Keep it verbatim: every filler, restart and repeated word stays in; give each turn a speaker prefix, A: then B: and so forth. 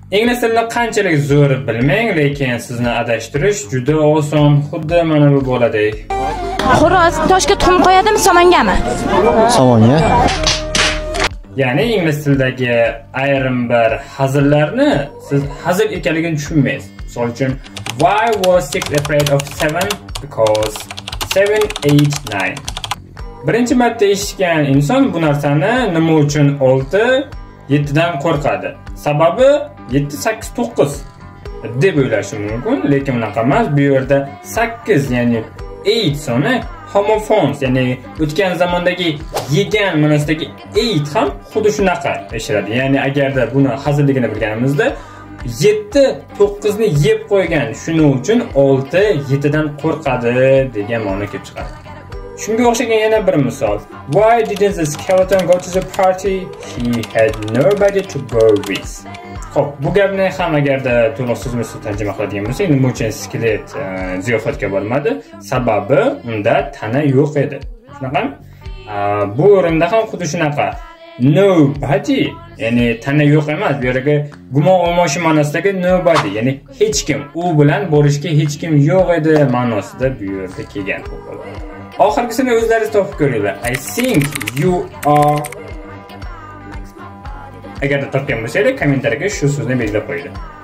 A: Ingliz tilini qanchalik zo'r bilmang, lekin sizni adashtirish juda oson, xuddi mana bu bo'ladek.
B: Xo'roz toshga tuxum qo'yadimi, somongami?
C: Somonga.
A: Ya'ni ingliz tilidagi ayrim bir hazillarni siz hazil ekanligini tushunmaysiz. Misol uchun, why was six afraid of seven? Because seven, eight, nine. Birinchi marta eshitgan inson bu narsani nima uchun olti, yetti dan qo'rqadi? Sababi yetti, sakkiz, to'qqiz deb o'ylashi mumkin, lekin unaqa emas. Bu yerda sakkiz, ya'ni eight soni homophones, ya'ni o'tgan zamondagi yegan ma'nosidagi eight ham xuddi shunaqa eshitadi. Ya'ni agarda buni hazilligini bilganimizda yetti to'qqiz ni yeb qo'ygan, shuning uchun olti yetti dan qo'rqadi degan ma'no kelib chiqadi. Shunga o'xshagan yana bir misol. Why didn't the skeleton go to the party? He had nobody to go with. Xo'p, bu gapni ham agarda to'liq so'zma-so'z tarjima qiladigan bo'lsak, nima uchun skelet ziyofatga bormadi? Sababi unda tana yo'q edi. Shunaqami? Bu o'rinda ham xuddi shunaqa. Nobody, ya'ni tana yo'q emas, bu yerga gumon olmoshi ma'nosidagi nobody, ya'ni hech kim, u bilan borishga hech kim yo'q edi ma'nosida bu yerda kelgan. Oxirgisini o'zlaringiz topib ko'ringlar. I think you are. Agarda topgan bo'lsangiz, kommentariyaga shu so'zni belgilab qo'ying.